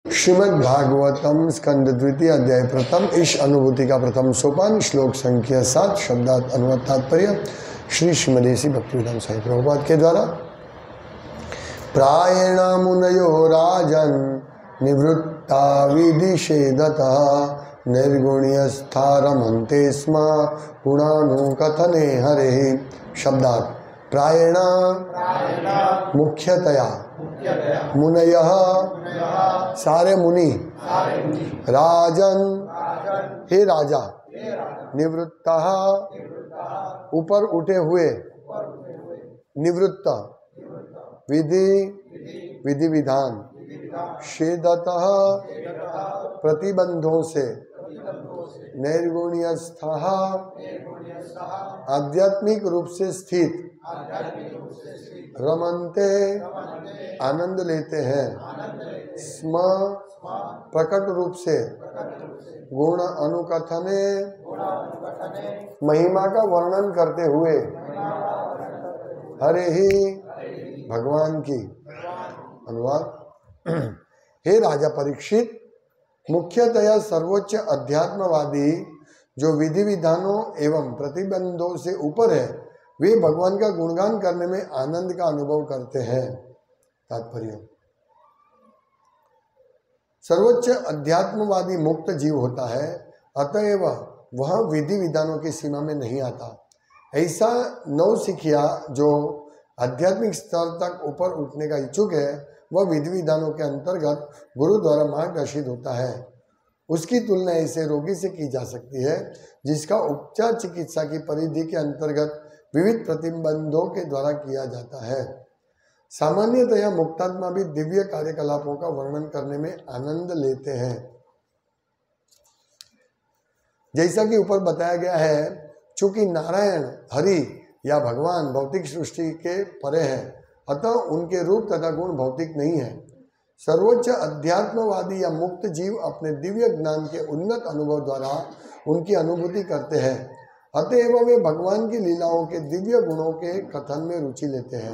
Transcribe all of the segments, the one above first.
श्रीमद् भागवतम स्कंद द्वितीय अध्याय प्रथम। इस अनुभूति का प्रथम सोपान श्लोक संख्या 7 शब्दार्थ अनुवाद तात्पर्य श्री श्रीमदेसी भक्तिवेदांत स्वामी प्रभुपाद के द्वारा। प्रायेण मुनयो राजन् निवृत्ता विदिशेदतः निर्गुण्यस्था रमन्ते स्म गुणानुकथने हरेः। शब्दार्थ प्रायेण मुख्यतया, मुनयः सारे मुनि, राजन हे राजा, निवृत्तः ऊपर उठे हुए, निवृत्त विधि विधान, शेदतः प्रतिबंधों से, नैर्गुण्यस्थः आध्यात्मिक रूप से स्थित, रमन्ते आनंद लेते हैं, स्म प्रकट रूप से, गुण अनुकथने महिमा का वर्णन करते हुए, हरे ही भगवान की। अनुवाद। हे राजा परीक्षित, मुख्यतया सर्वोच्च अध्यात्मवादी जो विधि विधानों एवं प्रतिबंधों से ऊपर है, वे भगवान का गुणगान करने में आनंद का अनुभव करते हैं। तात्पर्य सर्वोच्च अध्यात्मवादी मुक्त जीव होता है, अतएव वह विधि विधानों की सीमा में नहीं आता। ऐसा नवसिखिया जो आध्यात्मिक स्तर तक ऊपर उठने का इच्छुक है, वह विधि विधानों के अंतर्गत गुरु द्वारा मार्गदर्शित होता है। उसकी तुलना ऐसे रोगी से की जा सकती है जिसका उपचार चिकित्सा की परिधि के अंतर्गत विविध प्रतिबंधों के द्वारा किया जाता है। सामान्यतया मुक्तात्मा भी दिव्य कार्यकलापों का वर्णन करने में आनंद लेते हैं। जैसा कि ऊपर बताया गया है, चूंकि नारायण, हरि या भगवान भौतिक सृष्टि के परे है, अतः उनके रूप तथा गुण भौतिक नहीं है। सर्वोच्च अध्यात्मवादी या मुक्त जीव अपने दिव्य ज्ञान के उन्नत अनुभव द्वारा उनकी अनुभूति करते हैं, अतएव वे भगवान की लीलाओं के दिव्य गुणों के कथन में रुचि लेते हैं।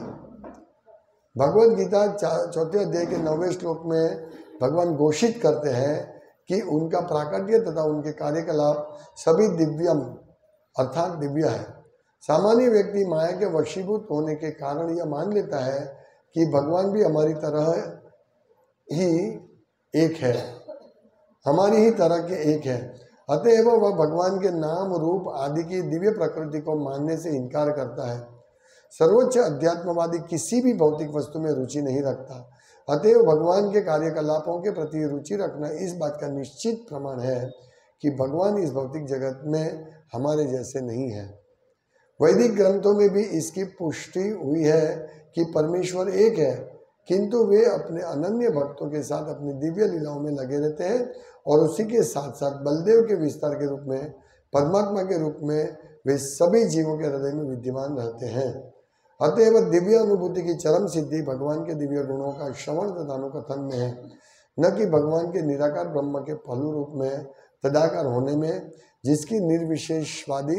भगवद गीता 4 अध्याय के 9वें श्लोक में भगवान घोषित करते हैं कि उनका प्राकट्य तथा उनके कार्यकलाप सभी दिव्यम अर्थात दिव्य है। सामान्य व्यक्ति माया के वशीभूत होने के कारण यह मान लेता है कि भगवान भी हमारी तरह ही एक है, हमारी ही तरह के एक है, अतएव वह भगवान के नाम रूप आदि की दिव्य प्रकृति को मानने से इनकार करता है। सर्वोच्च अध्यात्मवादी किसी भी भौतिक वस्तु में रुचि नहीं रखता, अतएव भगवान के कार्यकलापों के प्रति रुचि रखना इस बात का निश्चित प्रमाण है कि भगवान इस भौतिक जगत में हमारे जैसे नहीं है। वैदिक ग्रंथों में भी इसकी पुष्टि हुई है कि परमेश्वर एक है, किंतु वे अपने अनन्य भक्तों के साथ अपनी दिव्य लीलाओं में लगे रहते हैं और उसी के साथ साथ बलदेव के विस्तार के रूप में, परमात्मा के रूप में वे सभी जीवों के हृदय में विद्यमान रहते हैं। अतएव दिव्य अनुभूति की चरम सिद्धि भगवान के दिव्य गुणों का श्रवण तथा अनुकथन में है, न कि भगवान के निराकार ब्रह्म के फलु रूप में तदाकार होने में, जिसकी निर्विशेषवादी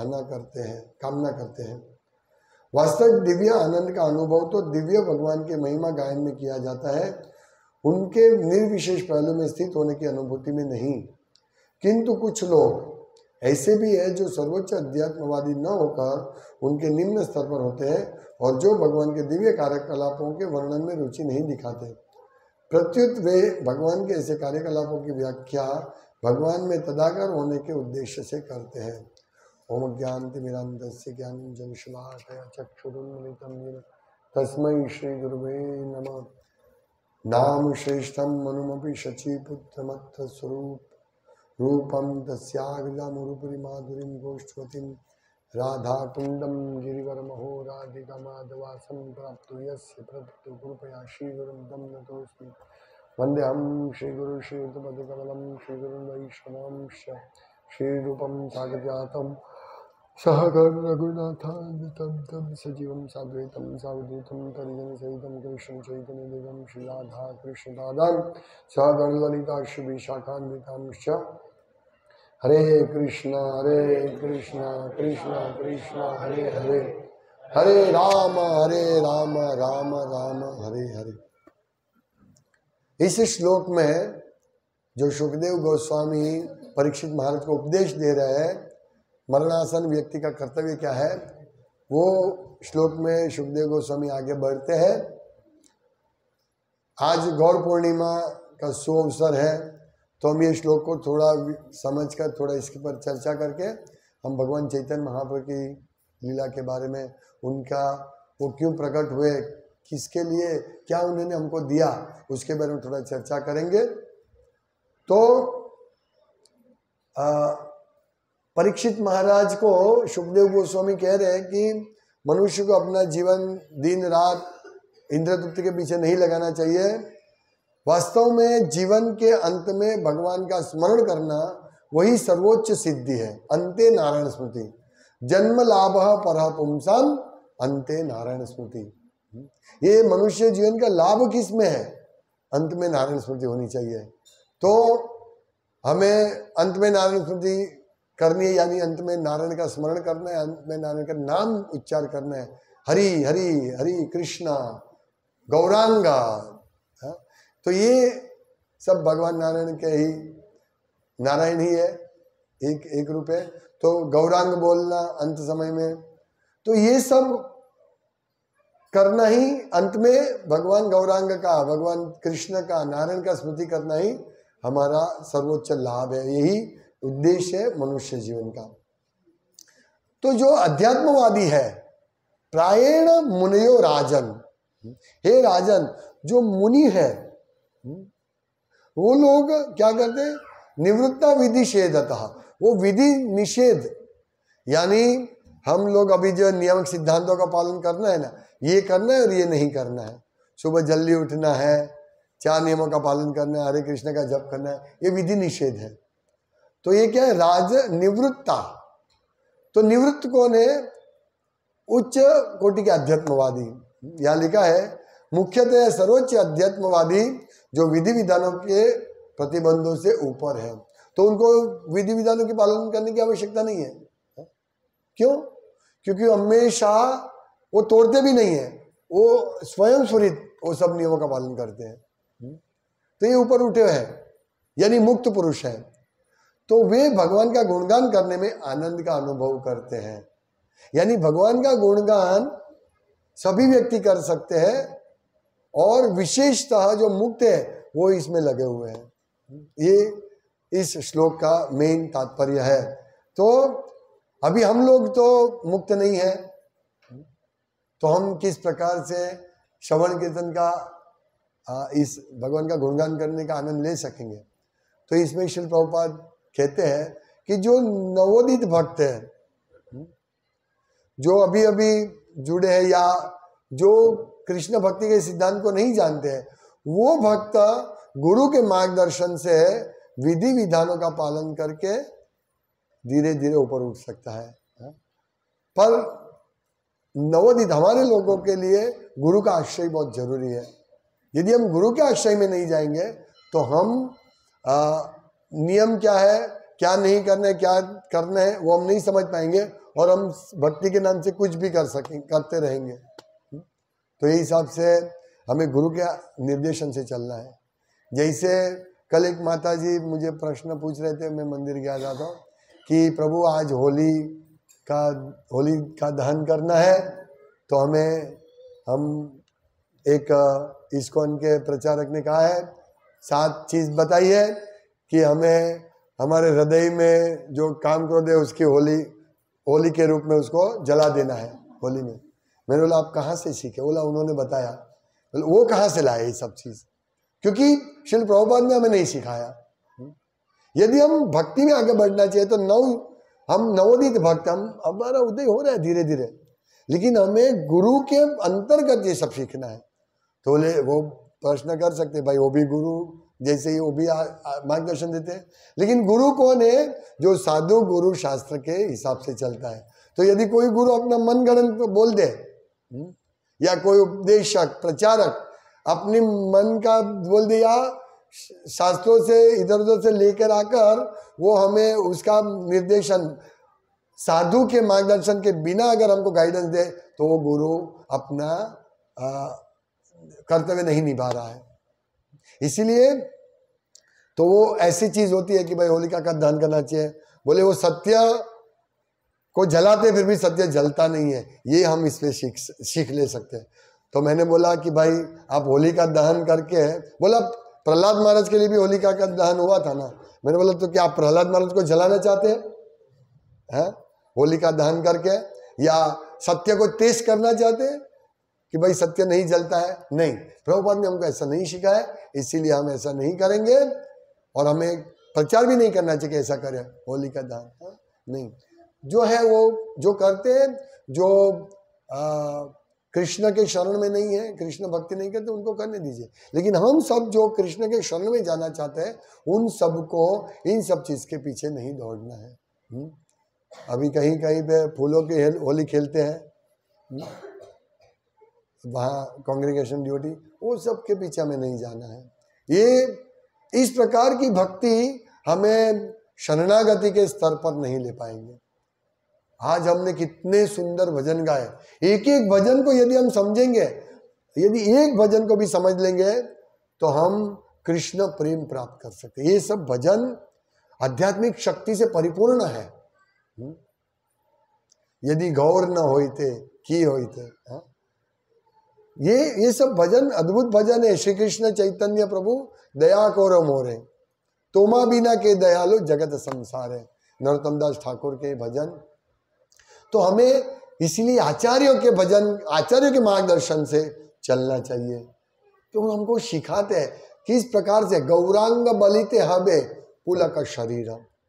कामना करते हैं। वास्तविक दिव्य आनंद का अनुभव तो दिव्य भगवान के महिमा गायन में किया जाता है, उनके निर्विशेष पहलू में स्थित होने की अनुभूति में नहीं। किंतु कुछ लोग ऐसे भी है जो सर्वोच्च अध्यात्मवादी न होकर उनके निम्न स्तर पर होते हैं और जो भगवान के दिव्य कार्यकलापों के वर्णन में रुचि नहीं दिखाते। प्रत्युत वे भगवान के ऐसे कार्यकलापों की व्याख्या भगवान में तदाकार होने के उद्देश्य से करते हैं। ओम ज्ञानतिमिरान्धस्य ज्ञानञ्जनशलाकया चक्षुरुन्मिलितं येन तस्मै श्री गुरुवे नमः। नाम श्रेष्ठं मनुमपि शचीपुत्रमत्र स्वरूप रूपं तस्याग्रजामुरुपुरी माधुरीं गोष्ठवतीं राधाकुण्डं गिरिवरमहो राधिकामाधवासं प्राप्तो यस्य प्रदत्तो कृपया श्रीगुरुं तं नतोऽस्मि। वन्देऽहं श्रीगुरुं श्रीयुतपदकमलं श्रीगुरुं वैष्णवांश्च श्रीरूपं साग्रजातं सहगण रघुनाथान्वितं तं सजीवं साद्वैतं सावधूतं परिजनसहितं कृष्णं चैतन्यदेवं श्रीराधा कृष्णपादान् सहगण ललिता श्रीविशाखान्वितांश्च। हरे कृष्ण कृष्ण कृष्ण हरे हरे, हरे राम राम राम हरे हरे। इस श्लोक में जो सुखदेव गोस्वामी परीक्षित महाराज को उपदेश दे रहे हैं, मरणासन व्यक्ति का कर्तव्य क्या है, वो श्लोक में सुखदेव गोस्वामी आगे बढ़ते हैं। आज गौर पूर्णिमा का शुभ अवसर है, तो हम ये श्लोक को थोड़ा समझकर, थोड़ा इसके पर चर्चा करके हम भगवान चैतन्य महाप्रभु की लीला के बारे में, उनका वो क्यों प्रकट हुए, किसके लिए, क्या उन्होंने हमको दिया, उसके बारे में थोड़ा चर्चा करेंगे। तो परीक्षित महाराज को सुखदेव गोस्वामी कह रहे हैं कि मनुष्य को अपना जीवन दिन रात इंद्र तृप्ति के पीछे नहीं लगाना चाहिए। वास्तव में जीवन के अंत में भगवान का स्मरण करना वही सर्वोच्च सिद्धि है। अंते नारायण स्मृति, जन्म लाभ पर पुंसाम अंते नारायण स्मृति। ये मनुष्य जीवन का लाभ किस में है? अंत में नारायण स्मृति होनी चाहिए। तो हमें अंत में नारायण स्मृति करनी है, यानी अंत में नारायण का स्मरण करना है, अंत में नारायण का नाम उच्चार करना है। हरि हरि हरि कृष्णा गौरांगा। तो ये सब भगवान नारायण के ही, नारायण ही है, एक रूप है। तो गौरांग बोलना अंत समय में, तो ये सब करना ही, अंत में भगवान गौरांग का, भगवान कृष्ण का, नारायण का स्मृति करना ही हमारा सर्वोच्च लाभ है। यही उद्देश्य है मनुष्य जीवन का। तो जो अध्यात्मवादी है, प्रायेण मुनयो राजन, हे राजन, जो मुनि है वो लोग क्या करते हैं? निवृत्ता विधि छेदतः, वो विधि निषेध, यानी हम लोग अभी जो नियमित सिद्धांतों का पालन करना है ना, ये करना है और ये नहीं करना है। सुबह जल्दी उठना है, 4 नियमों का पालन करना है, हरे कृष्ण का जप करना है, ये विधि निषेध है। तो ये क्या है? राज निवृत्ता। तो निवृत्त कौन है? उच्च कोटि के अध्यात्मवादी। यहाँ लिखा है मुख्यतः सर्वोच्च अध्यात्मवादी जो विधि विधानों के प्रतिबंधों से ऊपर है। तो उनको विधि विधानों के पालन करने की आवश्यकता नहीं है। क्यों? क्योंकि हमेशा वो तोड़ते भी नहीं है, वो स्वयं स्वरित वो सब नियमों का पालन करते हैं। तो ये ऊपर उठे हैं, यानी मुक्त पुरुष है। तो वे भगवान का गुणगान करने में आनंद का अनुभव करते हैं। यानी भगवान का गुणगान सभी व्यक्ति कर सकते हैं, और विशेषतः जो मुक्त है वो इसमें लगे हुए हैं। ये इस श्लोक का मेन तात्पर्य है। तो अभी हम लोग तो मुक्त नहीं है, तो हम किस प्रकार से श्रवण कीर्तन का, इस भगवान का गुणगान करने का आनंद ले सकेंगे? तो इसमें श्रील प्रभुपाद कहते हैं कि जो नवोदित भक्त है, जो अभी अभी जुड़े हैं या जो कृष्ण भक्ति के सिद्धांत को नहीं जानते हैं, वो भक्त गुरु के मार्गदर्शन से विधि विधानों का पालन करके धीरे धीरे ऊपर उठ सकता है। पर नवोदित हमारे लोगों के लिए गुरु का आश्रय बहुत जरूरी है। यदि हम गुरु के आश्रय में नहीं जाएंगे तो हम नियम क्या है, क्या नहीं करना है, क्या करना है, वो हम नहीं समझ पाएंगे, और हम भक्ति के नाम से कुछ भी करते रहेंगे। तो ये हिसाब से हमें गुरु के निर्देशन से चलना है। जैसे कल एक माता जी मुझे प्रश्न पूछ रहे थे, मैं मंदिर गया था, कि प्रभु आज होली का दहन करना है, तो हम एक इस्कॉन के प्रचारक ने कहा है 7 चीज बताई है कि हमें हमारे हृदय में जो काम क्रोध है उसकी होली के रूप में उसको जला देना है होली में। मैंने बोला आप कहाँ से सीखे? बोला उन्होंने बताया। बोला वो कहाँ से लाए ये सब चीज? क्योंकि श्रील प्रभुपाद ने हमें नहीं सिखाया। यदि हम भक्ति में आगे बढ़ना चाहिए तो हम नवोदित भक्त, हमारा उदय हो रहा है धीरे धीरे, लेकिन हमें गुरु के अंतर्गत ये सब सीखना है। तो बोले वो प्रश्न कर सकते भाई, वो भी गुरु जैसे ही वो भी मार्गदर्शन देते हैं, लेकिन गुरु कौन है? जो साधु गुरु शास्त्र के हिसाब से चलता है। तो यदि कोई गुरु अपना मन गणन बोल दे, या कोई उपदेशक प्रचारक अपनी मन का बोल दे, या शास्त्रों से इधर उधर से लेकर आकर वो हमें उसका निर्देशन साधु के मार्गदर्शन के बिना अगर हमको गाइडेंस दे, तो वो गुरु अपना कर्तव्य नहीं निभा रहा है। इसीलिए तो वो ऐसी चीज होती है कि भाई होलिका का दहन करना चाहिए। बोले वो सत्य को जलाते फिर भी सत्य जलता नहीं है, ये हम इसमें सीख ले सकते हैं। तो मैंने बोला कि भाई आप होलिका दहन करके, बोला प्रहलाद महाराज के लिए भी होलिका का दहन हुआ था ना। मैंने बोला तो क्या आप प्रहलाद महाराज को जलाना चाहते हैं होलिका दहन करके, या सत्य को तेज करना चाहते हैं कि भाई सत्य नहीं जलता है? नहीं, प्रभुपाद ने हमको ऐसा नहीं सिखाया, इसीलिए हम ऐसा नहीं करेंगे और हमें प्रचार भी नहीं करना चाहिए कि ऐसा करें होलिका दहन। नहीं, जो है वो जो करते हैं, जो कृष्ण के शरण में नहीं है, कृष्ण भक्ति नहीं करते, उनको करने दीजिए। लेकिन हम सब जो कृष्ण के शरण में जाना चाहते हैं, उन सबको इन सब चीज के पीछे नहीं दौड़ना है। अभी कहीं कहीं पे फूलों की होली खेलते हैं, वहाँ कांग्रेगेशन ड्यूटी, वो सब के पीछे हमें नहीं जाना है। ये इस प्रकार की भक्ति हमें शरणागति के स्तर पर नहीं ले पाएंगे। आज हमने कितने सुंदर भजन गाए, एक एक भजन को यदि हम समझेंगे, यदि एक भजन को भी समझ लेंगे तो हम कृष्ण प्रेम प्राप्त कर सकते हैं। ये सब भजन आध्यात्मिक शक्ति से परिपूर्ण है। यदि गौर न होते की होते, ये सब भजन अद्भुत भजन है। श्री कृष्ण चैतन्य प्रभु दया करो मोरे, तोमा बिना के दयालु जगत संसार है, नरोत्तम दास ठाकुर के भजन। तो हमें इसलिए आचार्यों के भजन, आचार्यों के मार्गदर्शन से चलना चाहिए। तो हमको सिखाते हैं किस प्रकार से गौरांग बलिते हबे पुलक शरीर।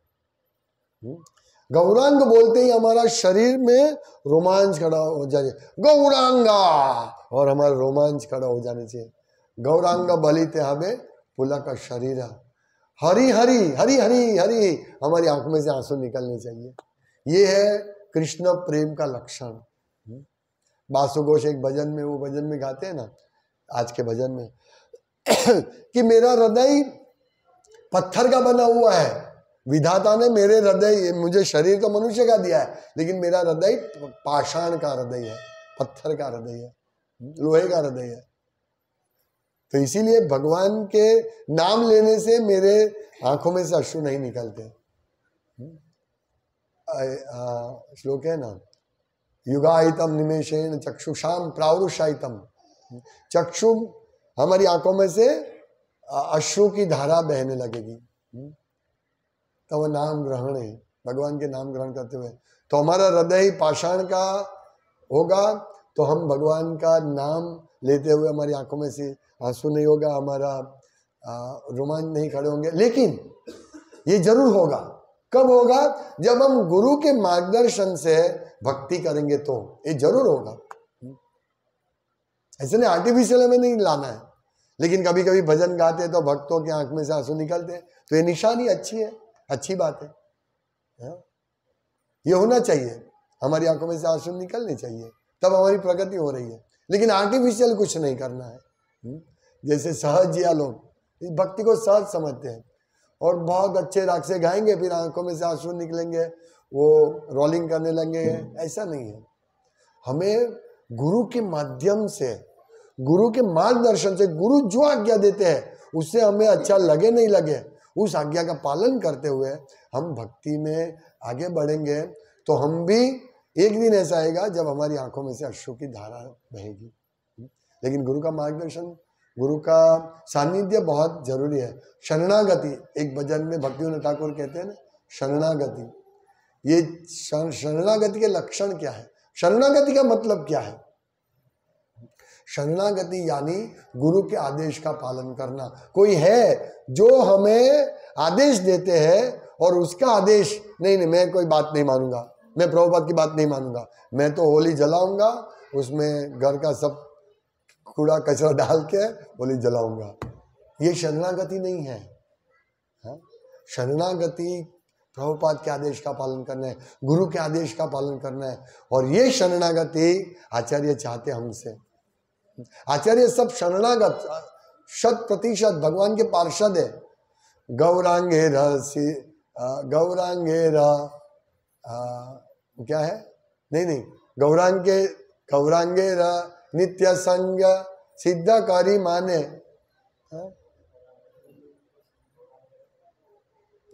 गौरांग बोलते ही हमारा शरीर में रोमांच खड़ा हो जाए, गौरांगा, और हमारा रोमांच खड़ा हो जाने चाहिए। गौरांग बलिते हबे पुलक शरीर, हरी हरी हरी हरी हरी, हमारी आंखों में से आंसू निकलने चाहिए। ये है कृष्ण प्रेम का लक्षण। बासु घोष एक भजन में, वो भजन में गाते हैं ना, आज के भजन में कि मेरा हृदय पत्थर का बना हुआ है, विधाता ने मेरे हृदय, मुझे शरीर तो मनुष्य का दिया है, लेकिन मेरा हृदय पाषाण का हृदय है, पत्थर का हृदय है, लोहे का हृदय है। तो इसीलिए भगवान के नाम लेने से मेरे आंखों में से अश्रु नहीं निकलते। श्लोक है ना, युगाहितम निमेषेण चक्षुषाम प्रावरुषाहितम, चक्षु हमारी आंखों में से अश्रु की धारा बहने लगेगी। तो वह नाम ग्रहण है, भगवान के नाम ग्रहण करते हुए तो हमारा हृदय पाषाण का होगा, तो हम भगवान का नाम लेते हुए हमारी आंखों में से आंसू नहीं होगा, हमारा रोमांच नहीं खड़े होंगे। लेकिन ये जरूर होगा, कब होगा? जब हम गुरु के मार्गदर्शन से भक्ति करेंगे, तो ये जरूर होगा। ऐसे नहीं आर्टिफिशियल हमें नहीं लाना है, लेकिन कभी कभी भजन गाते तो भक्तों की आंख में से आंसू निकलते, तो ये निशानी अच्छी है, अच्छी बात है। ये होना चाहिए, हमारी आंखों में से आंसू निकलने चाहिए, तब हमारी प्रगति हो रही है। लेकिन आर्टिफिशियल कुछ नहीं करना है। जैसे सहज या लोग इस भक्ति को सहज समझते हैं और बहुत अच्छे राग से गाएंगे, फिर आंखों में से आंसू निकलेंगे, वो रोलिंग करने लगेंगे, ऐसा नहीं है। हमें गुरु के माध्यम से, गुरु के मार्गदर्शन से, गुरु जो आज्ञा देते हैं उससे हमें अच्छा लगे नहीं लगे, उस आज्ञा का पालन करते हुए हम भक्ति में आगे बढ़ेंगे, तो हम भी एक दिन ऐसा आएगा जब हमारी आंखों में से अश्रु की धारा बहेगी। लेकिन गुरु का मार्गदर्शन, गुरु का सानिध्य बहुत जरूरी है। शरणागति, एक भजन में भक्तिविनोद ठाकुर कहते हैं ना, शरणागति। ये शरणागति के लक्षण क्या है? शरणागति का मतलब क्या है? शरणागति यानी गुरु के आदेश का पालन करना। कोई है जो हमें आदेश देते हैं और उसका आदेश, नहीं मैं कोई बात नहीं मानूंगा, मैं प्रभुपाद की बात नहीं मानूंगा, मैं तो होली जलाऊंगा, उसमें घर का सब कूड़ा कचरा डाल के होली जलाऊंगा। ये शरणागति नहीं है। शरणागति प्रभुपाद के आदेश का पालन करना है, गुरु के आदेश का पालन करना है, और ये शरणागति आचार्य चाहते हमसे। आचार्य सब शरणागत 100% भगवान के पार्षद है। गौरांगे रसी, गौरांगे क्या है, नहीं गौरांगे नित्य संग सिद्धकारी माने,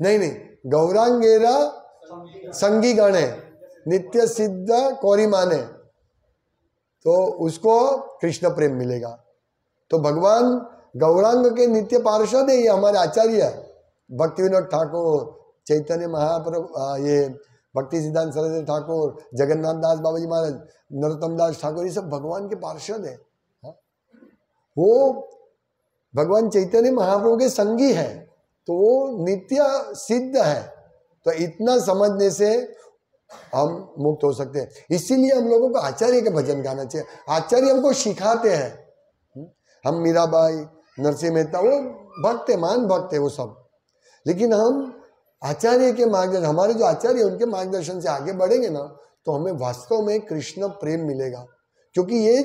नहीं नहीं, गौरांगेरा संगी गण है, नित्य सिद्ध कौरी माने, तो उसको कृष्ण प्रेम मिलेगा। तो भगवान गौरांग के नित्य पार्षद है, ये हमारे आचार्य भक्ति विनोद ठाकुर, चैतन्य महाप्रभु, ये भक्ति सिद्धांत सरस्वती ठाकुर, जगन्नाथ दास बाबा जी महाराज, नरोत्तम दास ठाकुर, ये सब भगवान के पार्षद है। वो भगवान चैतन्य महाप्रभु के संगी है, तो वो नित्य सिद्ध है। तो इतना समझने से हम मुक्त हो सकते हैं। इसीलिए हम लोगों को आचार्य के भजन गाना चाहिए। आचार्य हमको सिखाते हैं। हम मीराबाई, नरसिंह मेहता, वो भक्त है, मान भक्त है वो सब, लेकिन हम आचार्य के मार्गदर्शन, हमारे जो आचार्य उनके मार्गदर्शन से आगे बढ़ेंगे ना, तो हमें वास्तव में कृष्ण प्रेम मिलेगा। क्योंकि ये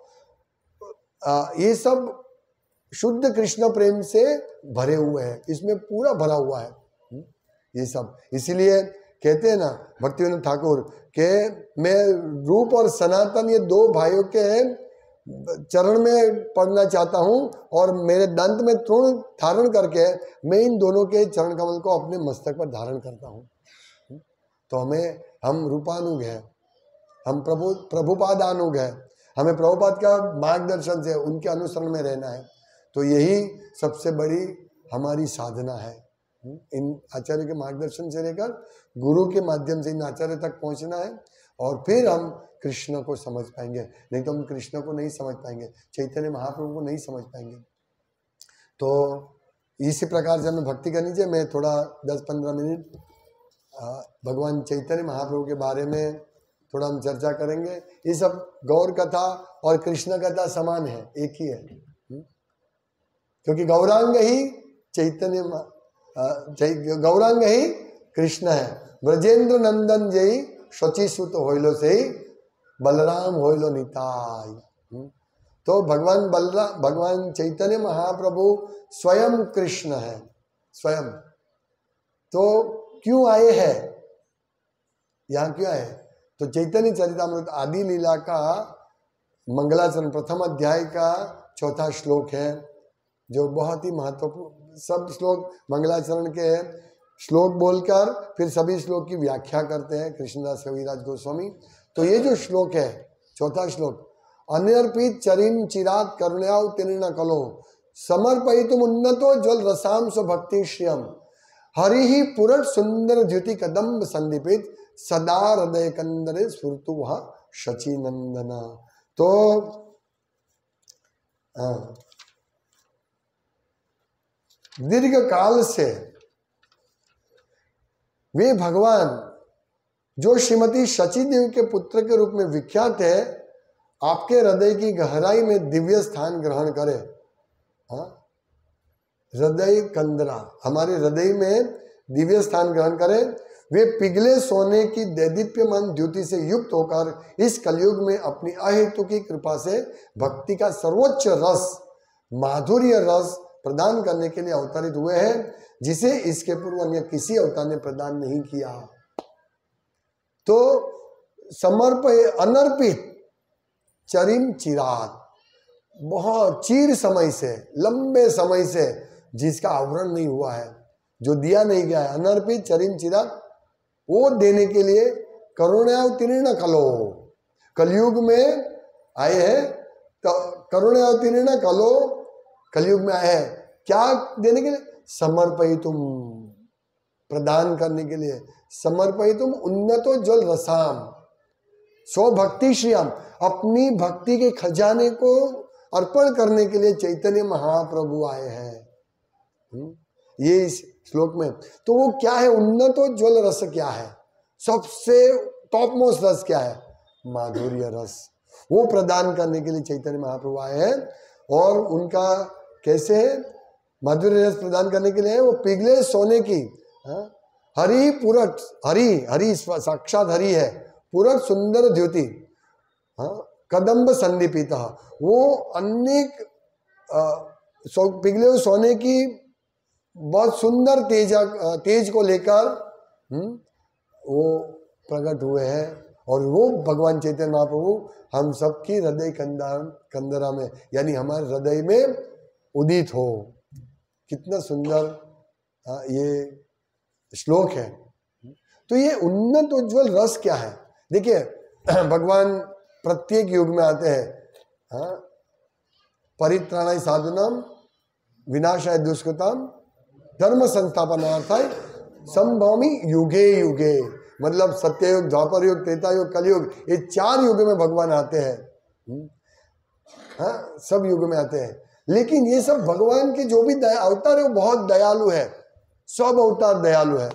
सब शुद्ध कृष्ण प्रेम से भरे हुए हैं, इसमें पूरा भरा हुआ है ये सब। इसीलिए कहते हैं ना भक्ति विनोद ठाकुर के, मैं रूप और सनातन ये दो भाइयों के चरण में पढ़ना चाहता हूँ, और मेरे दंत में तृण धारण करके मैं इन दोनों के चरण कमल को अपने मस्तक पर धारण करता हूँ। तो हम रूपानुग हैं, हम प्रभुपादानुग हैं, हमें प्रभुपाद का मार्गदर्शन से उनके अनुसरण में रहना है। तो यही सबसे बड़ी हमारी साधना है, इन आचार्य के मार्गदर्शन से लेकर गुरु के माध्यम से इन आचार्य तक पहुंचना है, और फिर हम कृष्ण को समझ पाएंगे। नहीं तो हम कृष्ण को नहीं समझ पाएंगे, चैतन्य महाप्रभु को नहीं समझ पाएंगे। तो इसी प्रकार से हमें भक्ति करनी चाहिए। मैं थोड़ा 10-15 मिनट भगवान चैतन्य महाप्रभु के बारे में थोड़ा हम चर्चा करेंगे। ये सब गौर कथा और कृष्ण कथा समान है, एक ही है, क्योंकि गौरांग ही चैतन्य, गौरांग ही कृष्ण है। ब्रजेंद्र नंदन जय शची सुत होइलो से बलराम होइलो निताई। तो भगवान चैतन्य महाप्रभु स्वयं कृष्ण है, स्वयं। तो क्यों आए हैं यहाँ, क्यों आए? तो चैतन्य चरितामृत आदि लीला का मंगलाचरण प्रथम अध्याय का 4था श्लोक है, जो बहुत ही महत्वपूर्ण। सब श्लोक मंगलाचरण के श्लोक बोलकर फिर सभी श्लोक की व्याख्या करते हैं कृष्णदास कविराज गोस्वामी। तो ये जो श्लोक है 4था श्लोक, अनर्पित चरिम चिरात करुण्याव तीर्ण कलो समर्पयितुम उन्नतो ज्वल रसाम स्वभक्ति श्रियम हरि ही पुरट सुंदर द्युति कदम्ब संदीपित सदा हृदय कंदरे स्फुर्तु वह शची नंदना। तो दीर्घ काल से वे भगवान जो श्रीमती शची देवी के पुत्र के रूप में विख्यात है, आपके हृदय की गहराई में दिव्य स्थान ग्रहण करे। हृदय कंदरा, हमारे हृदय में दिव्य स्थान ग्रहण करे। वे पिघले सोने की दैदीप्यमान द्युति से युक्त होकर इस कलयुग में अपनी अहेतु की कृपा से भक्ति का सर्वोच्च रस, माधुर्य रस प्रदान करने के लिए अवतरित हुए हैं, जिसे इसके पूर्व अन्य किसी अवतार ने प्रदान नहीं किया। तो अनर्पित चरिम चिरात, बहुत चिर समय से, लंबे समय से जिसका आवरण नहीं हुआ है, जो दिया नहीं गया है, अनर्पित चरिम चिरात, वो देने के लिए करुणावतीर्ण कलो, कलयुग में आए हैं। तो करुणावतीर्ण कलो, कलयुग में आए हैं क्या देने के लिए? समर्पयितुम, प्रदान करने के लिए। समर्पयितुम उन्नतो ज्वल रसाम स्वभक्ति श्रियम, अपनी भक्ति के खजाने को अर्पण करने के लिए चैतन्य महाप्रभु आए हैं। ये इस श्लोक में। तो वो क्या है? उन्नतो ज्वल रस क्या है? सबसे टॉप मोस्ट रस क्या है? माधुर्य रस। वो प्रदान करने के लिए चैतन्य महाप्रभु आए हैं। और उनका कैसे माधुर्य रस प्रदान करने के लिए? वो पिघले सोने की हरि पूरक, हरि साक्षात हरि है, पूरक सुंदर द्युति कदम्ब संदीपित, वो अनेक पिघले हुए सोने की बहुत सुंदर तेज को लेकर वो प्रकट हुए हैं। और वो भगवान चैतन्य महाप्रभु हम सबकी हृदय कंदरा में, यानी हमारे हृदय में उदित हो। कितना सुंदर ये श्लोक है। तो ये उन्नत उज्ज्वल रस क्या है? देखिए भगवान प्रत्येक युग में आते हैं। हाँ, परित्राणाय साधुनाम विनाशाय दुष्कृताम धर्म संस्थापनार्थाय संभवामि युगे युगे। मतलब सत्ययुग, द्वापर युग, त्रेता युग, कलयुग, ये 4 युग में भगवान आते हैं। हाँ, सब युग में आते हैं। लेकिन ये सब भगवान के जो भी अवतार है वो बहुत दयालु है। सब अवतार दयालु है।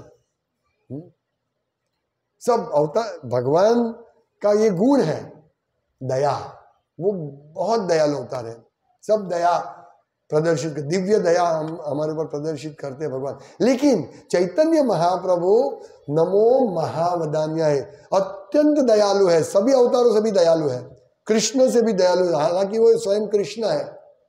सब अवतार भगवान का ये गुण है, दया। वो बहुत दयालु अवतार है। सब दया प्रदर्शित, दिव्य दया हमारे ऊपर प्रदर्शित करते हैं भगवान। लेकिन चैतन्य महाप्रभु नमो महावदान्याय अत्यंत दयालु है। सभी अवतारों से भी दयालु है, कृष्ण से भी दयालु है। हालांकि वो स्वयं कृष्ण है,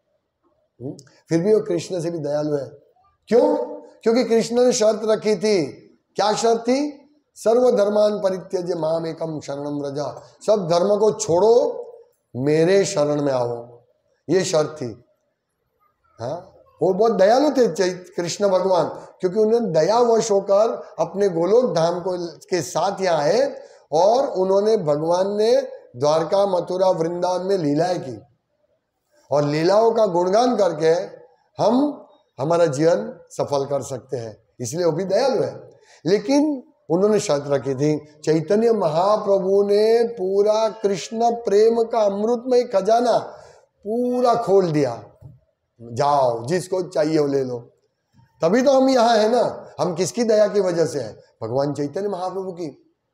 फिर भी वो कृष्ण से भी दयालु है। क्यों? क्योंकि कृष्ण ने शर्त रखी थी। क्या शर्त थी? सर्वधर्मान परित्यज्य माम एकम शरणम व्रज। सब धर्म को छोड़ो, मेरे शरण में आओ, ये शर्त थी। हाँ, वो बहुत दयालु थे कृष्ण भगवान, क्योंकि उन्होंने दयावश होकर अपने गोलोक धाम को के साथ यहाँ आए और उन्होंने, भगवान ने द्वारका, मथुरा, वृंदावन में लीलाएं की और लीलाओं का गुणगान करके हम हमारा जीवन सफल कर सकते हैं। इसलिए वो भी दयालु है। लेकिन उन्होंने शर्त रखी थी। चैतन्य महाप्रभु ने पूरा कृष्ण प्रेम का अमृतमय खजाना पूरा खोल दिया। जाओ, जिसको चाहिए वो ले लो। तभी तो हम यहाँ है ना। हम किसकी दया की वजह से है? भगवान चैतन्य महाप्रभु की।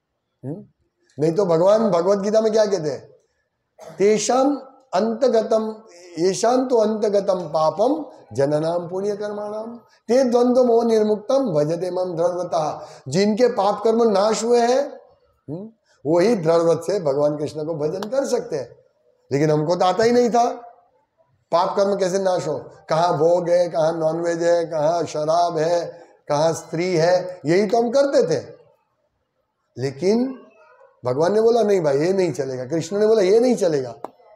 नहीं तो भगवान भगवत गीता में क्या कहते हैं? तेषाम अंतगतम येषां तो अंतगतम पापम जननाम पुण्य कर्माणाम ते द्वंद्व मोह निर्मुक्तम भजते मम दृढ़व्रतः। जिनके पाप कर्म नाश हुए हैं वही दृढ़व्रत से भगवान कृष्ण को भजन कर सकते हैं। लेकिन हमको तो आता ही नहीं था पाप कर्म कैसे नाश हो। कहाँ भोग है, कहाँ नॉनवेज है, कहाँ शराब है, कहाँ स्त्री है, यही तो हम करते थे। लेकिन भगवान ने बोला नहीं भाई, ये नहीं चलेगा। कृष्ण ने बोला ये नहीं चलेगा,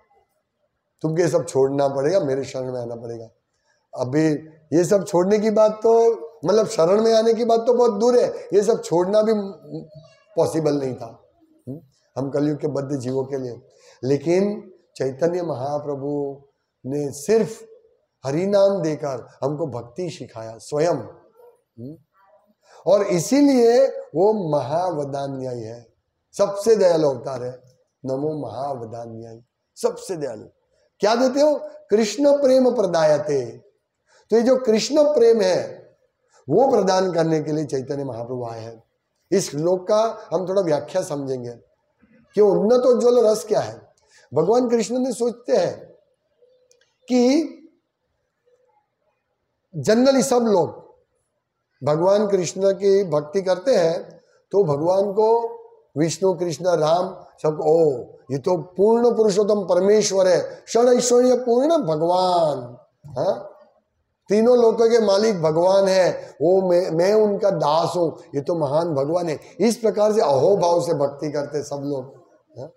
तुमको ये सब छोड़ना पड़ेगा, मेरे शरण में आना पड़ेगा। अभी ये सब छोड़ने की बात तो, मतलब शरण में आने की बात तो बहुत दूर है, ये सब छोड़ना भी पॉसिबल नहीं था हम कलयुग के बद्ध जीवों के लिए। लेकिन चैतन्य महाप्रभु ने सिर्फ हरि नाम देकर हमको भक्ति सिखाया स्वयं। और इसीलिए वो महावदान्यायी है, सबसे दयालु अवतार है। नमो महावदान्यायी, सबसे दयालु। क्या देते हो? कृष्ण प्रेम प्रदायते। तो ये जो कृष्ण प्रेम है वो प्रदान करने के लिए चैतन्य महाप्रभु आए हैं। इस श्लोक का हम थोड़ा व्याख्या समझेंगे कि उन्नत उज्ज्वल रस क्या है। भगवान कृष्ण ने सोचते हैं कि जनरली सब लोग भगवान कृष्ण की भक्ति करते हैं तो भगवान को विष्णु, कृष्ण, राम सब, ओ ये तो पूर्ण पुरुषोत्तम परमेश्वर है, षड ऐश्वर्य पूर्ण भगवान, हाँ, तीनों लोकों के मालिक भगवान है, वो मैं उनका दास हूं, ये तो महान भगवान है। इस प्रकार से अहोभाव से भक्ति करते सब लोग। हाँ?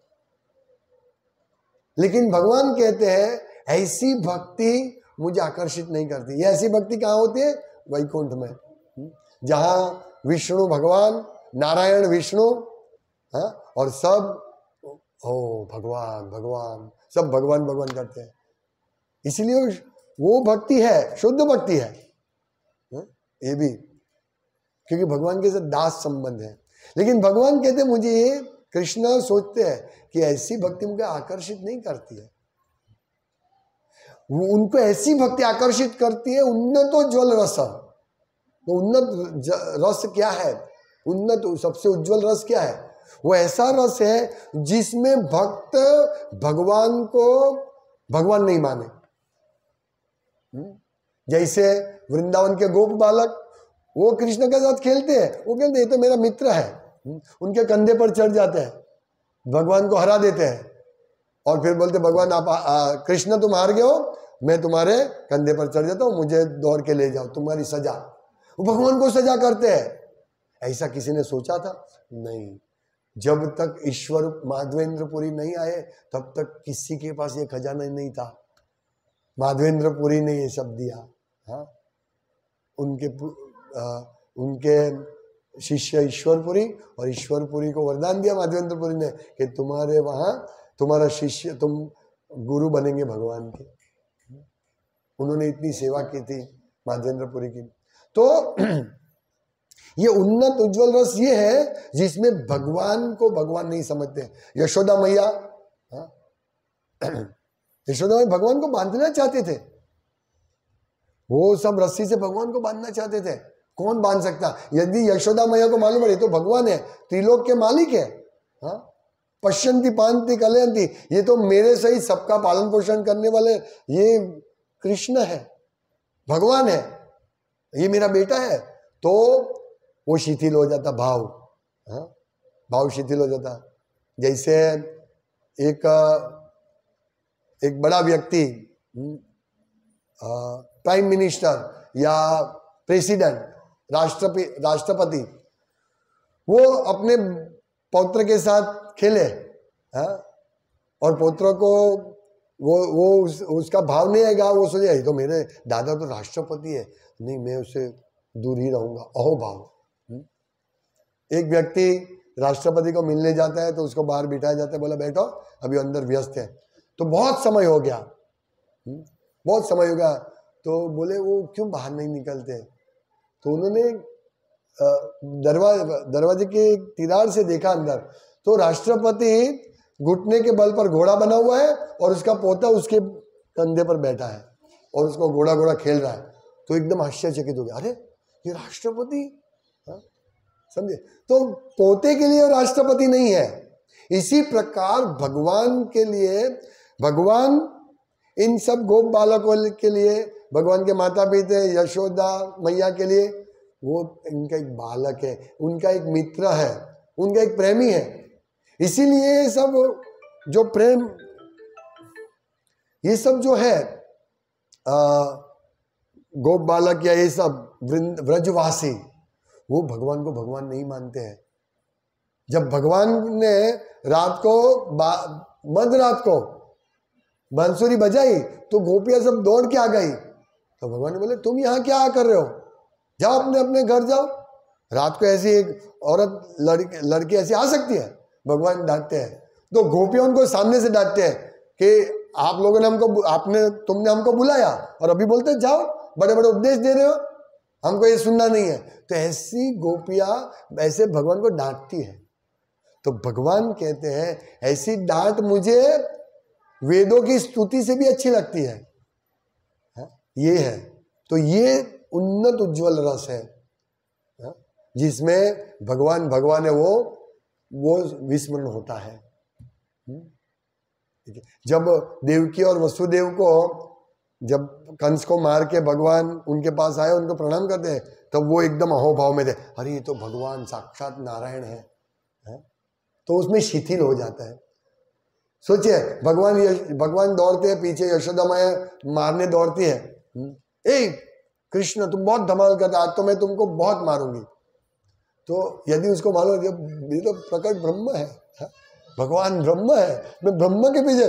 लेकिन भगवान कहते हैं ऐसी भक्ति मुझे आकर्षित नहीं करती। ये ऐसी भक्ति कहाँ होती है? वैकुंठ में, जहां विष्णु भगवान, नारायण विष्णु, हाँ, और सब ओ भगवान भगवान, सब भगवान भगवान करते हैं। इसलिए वो भक्ति है, शुद्ध भक्ति है। ये भी क्योंकि भगवान के साथ दास संबंध है। लेकिन भगवान कहते मुझे ये, कृष्ण सोचते हैं कि ऐसी भक्ति मुझे आकर्षित नहीं करती है। उनको ऐसी भक्ति आकर्षित करती है उन्नतोज्वल रस। तो उन्नत रस क्या है? उन्नत सबसे उज्जवल रस क्या है? वो ऐसा रस है जिसमें भक्त भगवान को भगवान नहीं माने। जैसे वृंदावन के गोप बालक, वो कृष्ण के साथ खेलते हैं, वो कहते हैं ये तो मेरा मित्र है, उनके कंधे पर चढ़ जाते हैं, भगवान को हरा देते हैं और फिर बोलते भगवान आप कृष्ण तुम हार गए हो, मैं तुम्हारे कंधे पर चढ़ जाता हूं, मुझे दौड़ के ले जाओ, तुम्हारी सजा। वो भगवान को सजा करते हैं। ऐसा किसी ने सोचा था? नहीं। जब तक ईश्वर माधवेंद्रपुरी नहीं आए तब तक किसी के पास ये खजाना नहीं था। माधवेंद्रपुरी ने ये सब दिया। हाँ, उनके शिष्य ईश्वरपुरी, और ईश्वरपुरी को वरदान दिया माधवेंद्रपुरी ने कि तुम्हारे वहां तुम्हारा शिष्य, तुम गुरु बनेंगे भगवान के। उन्होंने इतनी सेवा की थी माधवेंद्रपुरी की। तो ये उन्नत उज्जवल रस ये है जिसमें भगवान को भगवान नहीं समझते। यशोदा मैया, यशोदा मैया भगवान को बांधना चाहते थे, वो सब रस्सी से भगवान को बांधना चाहते थे। कौन बांध सकता? यदि यशोदा मैया को मालूम है तो भगवान है, त्रिलोक के मालिक है, पश्यंती पांति कलयंती, ये तो मेरे सहित सबका पालन पोषण करने वाले ये कृष्ण है, भगवान है, ये मेरा बेटा है, तो वो शिथिल हो जाता भाव, भाव शिथिल हो जाता। जैसे एक बड़ा व्यक्ति, प्राइम मिनिस्टर या प्रेसिडेंट, राष्ट्रपति, वो अपने पौत्र के साथ खेले, और पौत्र को उसका भाव नहीं आएगा, वो सोचे तो मेरे दादा तो राष्ट्रपति है, नहीं मैं उससे दूर ही रहूंगा, अहोभाव। एक व्यक्ति राष्ट्रपति को मिलने जाता है तो उसको बाहर बिठाया जाता है, बोला बैठो अभी अंदर व्यस्त है, तो बहुत समय हो गया, बहुत समय हो गया, तो बोले वो क्यों बाहर नहीं निकलते? तो उन्होंने दरवाजे के तिराड़ से देखा अंदर, तो राष्ट्रपति घुटने के बल पर घोड़ा बना हुआ है और उसका पोता उसके कंधे पर बैठा है और उसको घोड़ा घोड़ा खेल रहा है। तो एकदम आश्चर्यचकित हो गया, अरे ये राष्ट्रपति, समझे? तो पोते के लिए राष्ट्रपति नहीं है। इसी प्रकार भगवान के लिए, भगवान इन सब गोप बालकों के लिए, भगवान के माता पिता यशोदा मैया के लिए, वो इनका एक बालक है, उनका एक मित्र है, उनका एक प्रेमी है। इसीलिए सब जो प्रेम, ये सब जो है गोप बालक या ये सब व्रजवासी, वो भगवान को भगवान नहीं मानते हैं। जब भगवान ने रात को मध्य रात को बांसुरी बजाई तो गोपियां सब दौड़ के आ गई, तो भगवान ने बोले तुम यहाँ क्या कर रहे हो, जाओ अपने अपने घर जाओ। रात को ऐसी एक औरत लड़की ऐसी आ सकती है? भगवान डांटते हैं। तो गोपियां उनको सामने से डांटते हैं कि आप लोगों ने हमको, तुमने हमको बुलाया और अभी बोलते जाओ, बड़े बड़े उपदेश दे रहे हो, हमको ये सुनना नहीं है। तो ऐसी गोपियां ऐसे भगवान को डांटती है। तो भगवान कहते हैं ऐसी डांट मुझे वेदों की स्तुति से भी अच्छी लगती है। ये है, तो ये उन्नत उज्जवल रस है जिसमें भगवान भगवान है, वो विस्मरण होता है। जब देवकी और वसुदेव को, जब कंस को मार के भगवान उनके पास आए, उनको प्रणाम करते हैं, तब वो एकदम अहोभाव में थे, अरे ये तो भगवान साक्षात नारायण है, तो उसमें शिथिल हो जाता है। सोचिए भगवान दौड़ते हैं पीछे, यशोदा मैया मारने दौड़ती है, ए कृष्ण तुम बहुत धमाल करते, आज तो मैं तुमको बहुत मारूंगी। तो यदि उसको मालूम ये तो प्रकट ब्रह्म है, भगवान ब्रह्म है, मैं ब्रह्म के पीछे,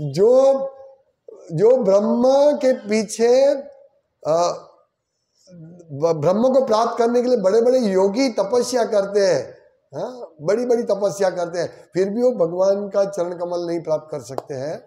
जो ब्रह्म के पीछे ब्रह्म को प्राप्त करने के लिए बड़े बड़े योगी तपस्या करते हैं, बड़ी बड़ी तपस्या करते हैं, फिर भी वो भगवान का चरण कमल नहीं प्राप्त कर सकते हैं।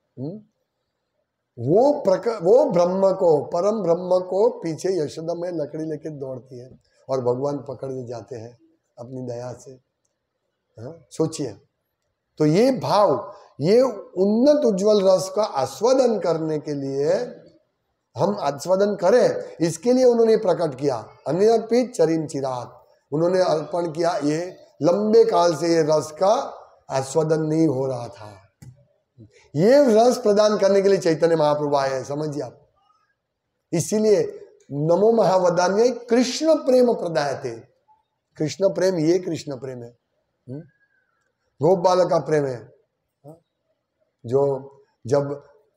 वो ब्रह्म को, परम ब्रह्म को पीछे यशोदा में लकड़ी लेके दौड़ती है और भगवान पकड़ ले जाते हैं अपनी दया से। सोचिए, तो ये भाव, ये उन्नत उज्जवल रस का आस्वादन करने के लिए, हम आस्वादन करें इसके लिए उन्होंने प्रकट किया। अन्यपित चरिम चिरात, उन्होंने अर्पण किया। ये लंबे काल से ये रस का आस्वादन नहीं हो रहा था, ये रस प्रदान करने के लिए चैतन्य महाप्रभु आए हैं, समझिए आप। इसीलिए नमो महावदान्य कृष्ण प्रेम प्रदाय थे। कृष्ण प्रेम, ये कृष्ण प्रेम है, गोप बालक का प्रेम है, जो जब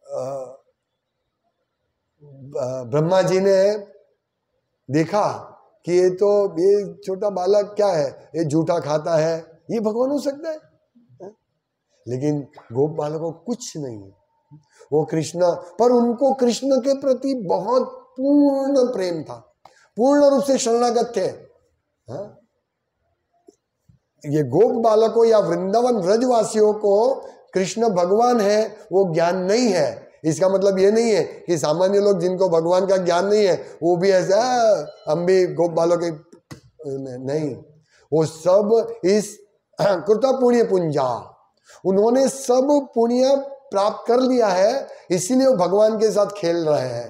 ब्रह्मा जी ने देखा कि ये छोटा बालक क्या है, ये झूठा खाता है, ये भगवान हो सकता है, लेकिन गोप बालक को कुछ नहीं, वो कृष्ण, पर उनको कृष्ण के प्रति बहुत पूर्ण प्रेम था, पूर्ण रूप से शरणागत थे। ये गोप बालकों या वृंदावन ब्रजवासियों को कृष्ण भगवान है वो ज्ञान नहीं है। इसका मतलब ये नहीं है कि सामान्य लोग जिनको भगवान का ज्ञान नहीं है वो भी ऐसा हम भी गोप बालक नहीं, वो सब इस कृता पुण्य पुंजा, उन्होंने सब पुण्य प्राप्त कर लिया है, इसीलिए वो भगवान के साथ खेल रहे हैं।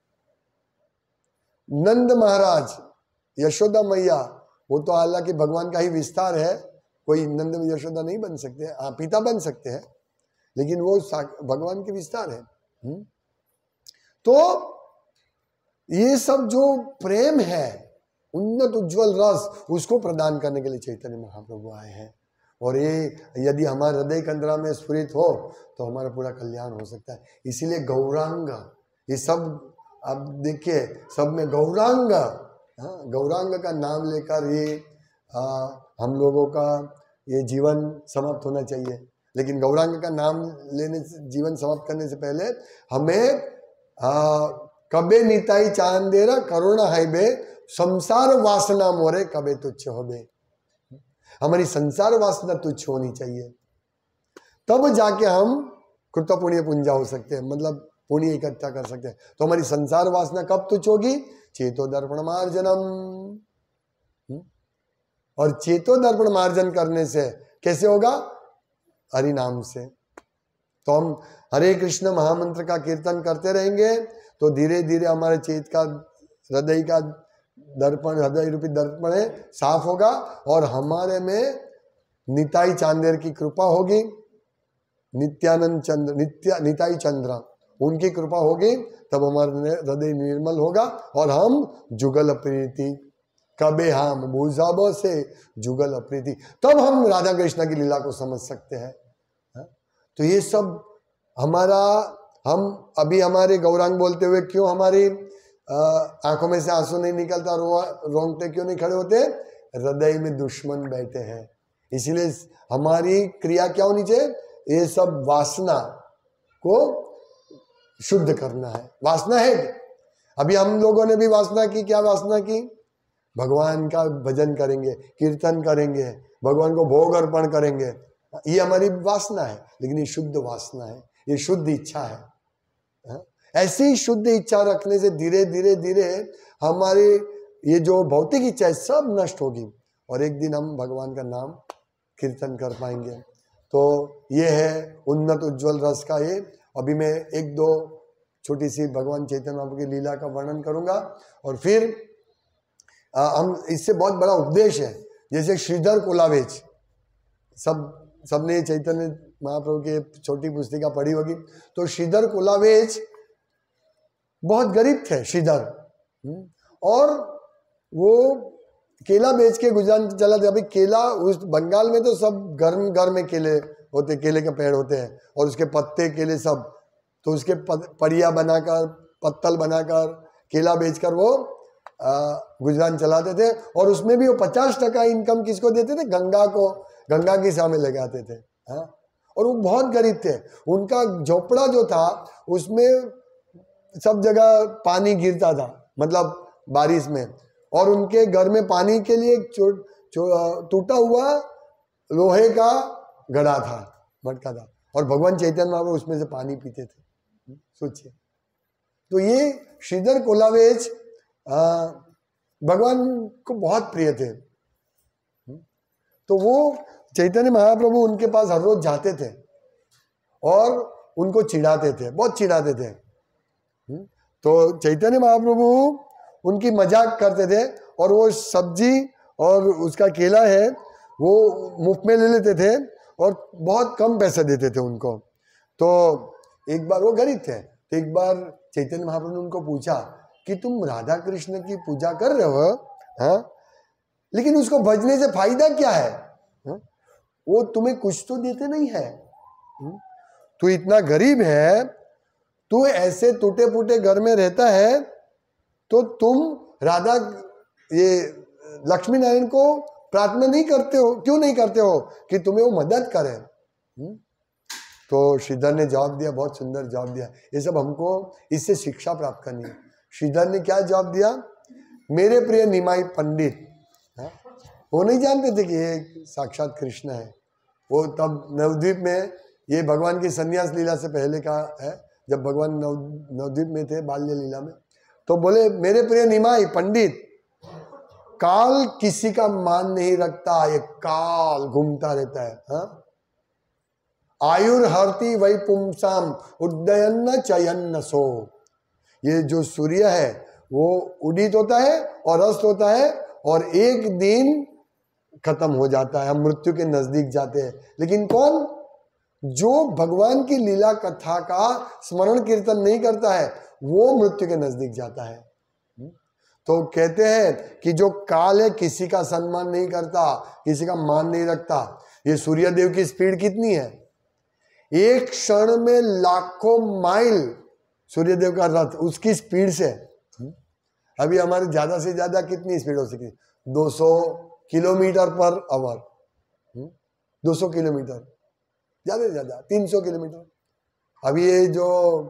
नंद महाराज, यशोदा मैया, वो तो अल्लाह के भगवान का ही विस्तार है, कोई नंद यशोदा नहीं बन सकते। हाँ, पिता बन सकते हैं, लेकिन वो भगवान के विस्तार है। तो ये सब जो प्रेम है, उन्नत उज्जवल रस, उसको प्रदान करने के लिए चैतन्य महाप्रभु आए हैं। और ये यदि हमारे हृदय कंदरा में स्फुरित हो तो हमारा पूरा कल्याण हो सकता है। इसीलिए गौरांग, ये सब आप देखिए, सब में गौरांग, गौरांग का नाम लेकर ये हम लोगों का ये जीवन समाप्त होना चाहिए। लेकिन गौरांग का नाम लेने से, जीवन समाप्त करने से पहले हमें कबे निताई चांदेरा करुणा है बे, संसार वासना मोरे कबे तुच्छ हो बे। हमारी संसार वासना तुच्छ होनी चाहिए, तब जाके हम कृत पुण्य पुंजा हो सकते हैं, मतलब पुण्य इकट्ठा कर सकते हैं। तो हमारी संसार वासना कब तुच्छ होगी? चेतो दर्पण मार्जनम। और चेतो दर्पण मार्जन करने से कैसे होगा? हरि नाम से। तो हम हरे कृष्ण महामंत्र का कीर्तन करते रहेंगे तो धीरे धीरे हमारे चेत का, हृदय का दर्पण, हृदय रूपी दर्पण है, साफ होगा और हमारे में निताई चांदेर की कृपा होगी। नित्यानंद चंद्र, निताई चंद्र, उनकी कृपा होगी, तब हमारा हृदय निर्मल होगा और हम जुगल प्रीति कबे हम भूजाब से जुगल प्रीति, तब हम राधा कृष्ण की लीला को समझ सकते हैं। तो ये सब हमारा, हम अभी हमारे गौरांग बोलते हुए क्यों हमारी आंखों में से आंसू नहीं निकलता, रोंगटे क्यों नहीं खड़े होते? हृदय में दुश्मन बैठे हैं। इसीलिए हमारी क्रिया क्या होनी चाहिए? ये सब वासना को शुद्ध करना है। वासना है, अभी हम लोगों ने भी वासना की। क्या वासना की? भगवान का भजन करेंगे, कीर्तन करेंगे, भगवान को भोग अर्पण करेंगे, ये हमारी वासना है। लेकिन ये शुद्ध वासना है, ये शुद्ध इच्छा है। ऐसी ही शुद्ध इच्छा रखने से धीरे धीरे धीरे हमारी ये जो भौतिक इच्छा है सब नष्ट होगी और एक दिन हम भगवान का नाम कीर्तन कर पाएंगे। तो ये है उन्नत उज्जवल रस का ये। अभी मैं एक दो छोटी सी भगवान चैतन्य महाप्रभु की लीला का वर्णन करूंगा और फिर हम इससे बहुत बड़ा उपदेश है। जैसे श्रीधर कोलावेज, सबने चैतन्य महाप्रभु की छोटी पुस्तिका पढ़ी होगी। तो श्रीधर कोलावेज बहुत गरीब थे, श्रीधर, और वो केला बेच के गुजरान चला था। अभी केला, उस बंगाल में तो सब घर में केले होते, केले के पेड़ होते हैं और उसके पत्ते केले सब, तो उसके परिया बनाकर, पत्तल बनाकर, केला बेचकर वो गुजरान चलाते थे। और उसमें भी वो 50% इनकम किसको देते थे? गंगा को, गंगा की सेवा में लगाते थे। हाँ, और वो बहुत गरीब थे। उनका झोपड़ा जो था उसमें सब जगह पानी गिरता था, मतलब बारिश में, और उनके घर में पानी के लिए टूटा हुआ लोहे का घड़ा था, मटका था, और भगवान चैतन्य महाप्रभु उसमें से पानी पीते थे। सोचिए। तो ये श्रीधर कोलावेज भगवान को बहुत प्रिय थे। तो वो चैतन्य महाप्रभु उनके पास हर रोज जाते थे और उनको चिढ़ाते थे, बहुत चिढ़ाते थे। तो चैतन्य महाप्रभु उनकी मजाक करते थे और वो सब्जी और उसका केला है वो मुफ्त में ले लेते थे और बहुत कम पैसे देते थे उनको। तो एक बार, वो गरीब थे, तो एक बार चैतन्य महाप्रभु ने उनको पूछा कि तुम राधा कृष्ण की पूजा कर रहे हो, हाँ, लेकिन उसको भजने से फायदा क्या है? हाँ? वो तुम्हें कुछ तो देते नहीं है। तू इतना गरीब है, तू ऐसे टूटे फूटे घर में रहता है, तो तुम राधा, ये लक्ष्मी नारायण को प्रार्थना नहीं करते हो? क्यों नहीं करते हो कि तुम्हें वो मदद करे? तो श्रीधर ने जवाब दिया, बहुत सुंदर जवाब दिया। ये सब हमको इससे शिक्षा प्राप्त करनी है। श्रीधर ने क्या जवाब दिया? मेरे प्रिय निमाई पंडित, वो नहीं जानते थे कि ये साक्षात कृष्ण है। वो तब नवद्वीप में, ये भगवान की संन्यास लीला से पहले का है, जब भगवान नवद्वीप में थे बाल्य लीला में, तो बोले मेरे प्रिय निमाई पंडित, काल किसी का मान नहीं रखता, ये काल घूमता रहता है। हाँ, आयुर्हर्ति वै पुंसाम उड्डयन्न चयन्न सो। ये जो सूर्य है वो उदित होता है और अस्त होता है और एक दिन खत्म हो जाता है, हम मृत्यु के नजदीक जाते हैं। लेकिन कौन? जो भगवान की लीला कथा का स्मरण कीर्तन नहीं करता है वो मृत्यु के नजदीक जाता है। तो कहते हैं कि जो काल है किसी का सम्मान नहीं करता, किसी का मान नहीं रखता। ये सूर्य देव की स्पीड कितनी है? एक क्षण में लाखों माइल सूर्य देव का रथ उसकी स्पीड से। अभी हमारे ज्यादा से ज्यादा कितनी स्पीड हो सकी? 200 किलोमीटर पर आवर। 200 किलोमीटर, ज्यादा से ज्यादा 300 किलोमीटर। अभी ये जो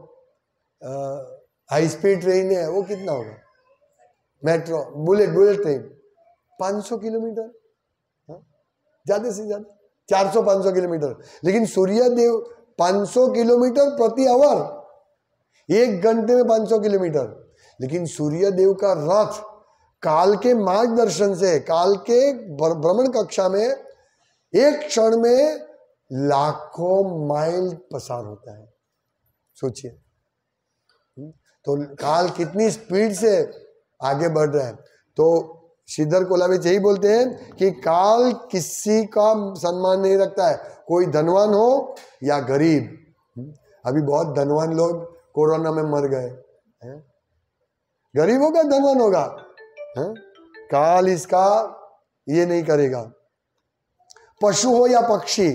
हाई स्पीड ट्रेन है वो कितना होगा? मेट्रो, बुलेट ट्रेन 500 किलोमीटर, ज्यादा से ज्यादा 400-500 किलोमीटर। लेकिन सूर्य देव 500 किलोमीटर प्रति आवर, 1 घंटे में 500 किलोमीटर। लेकिन सूर्य देव का रथ काल के मार्गदर्शन से, काल के भ्रमण कक्षा में एक क्षण में लाखों माइल पसार होता है। सोचिए तो काल कितनी स्पीड से आगे बढ़ रहा है। तो श्रीधर कोलावेच यही बोलते हैं कि काल किसी का सम्मान नहीं रखता है, कोई धनवान हो या गरीब। अभी बहुत धनवान लोग कोरोना में मर गए हैं, गरीब होगा धनवान होगा, काल इसका ये नहीं करेगा। पशु हो या पक्षी,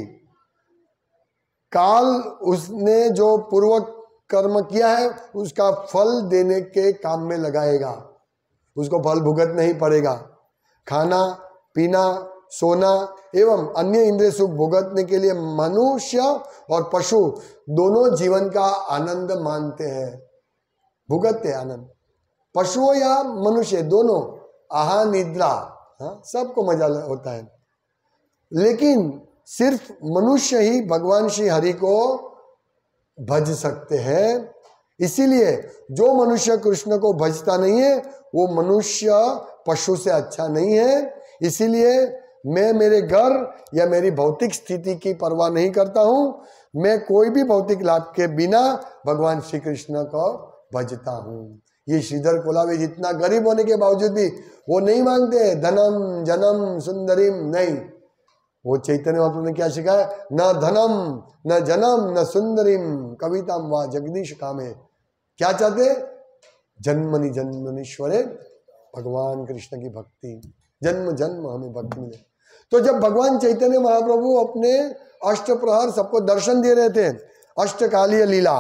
काल उसने जो पूर्व कर्म किया है उसका फल देने के काम में लगाएगा, उसको फल भुगत नहीं पड़ेगा। खाना पीना सोना एवं अन्य इंद्रिय सुख भुगतने के लिए मनुष्य और पशु दोनों जीवन का आनंद मानते हैं, भुगतते आनंद। पशु या मनुष्य दोनों आहा निद्रा, सबको मजा होता है। लेकिन सिर्फ मनुष्य ही भगवान श्री हरि को भज सकते हैं। इसीलिए जो मनुष्य कृष्ण को भजता नहीं है वो मनुष्य पशु से अच्छा नहीं है। इसीलिए मैं मेरे घर या मेरी भौतिक स्थिति की परवाह नहीं करता हूं, मैं कोई भी भौतिक लाभ के बिना भगवान श्री कृष्ण को भजता हूं। ये श्रीधर कोलावेच इतना गरीब होने के बावजूद भी वो नहीं मांगते धनम जनम सुंदरीम, नहीं। वो चैतन्य महाप्रभु ने क्या सिखाया? न धनम न जनम न सुंदरीम कविताम वा जगदीश कामे। क्या चाहते? जन्मनि जन्मनीश्वरे, भगवान कृष्ण की भक्ति, जन्म जन्म हमें भक्ति मिले। तो जब भगवान चैतन्य महाप्रभु अपने अष्ट प्रहर सबको दर्शन दे रहे थे, अष्टकालीय लीला,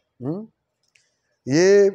ये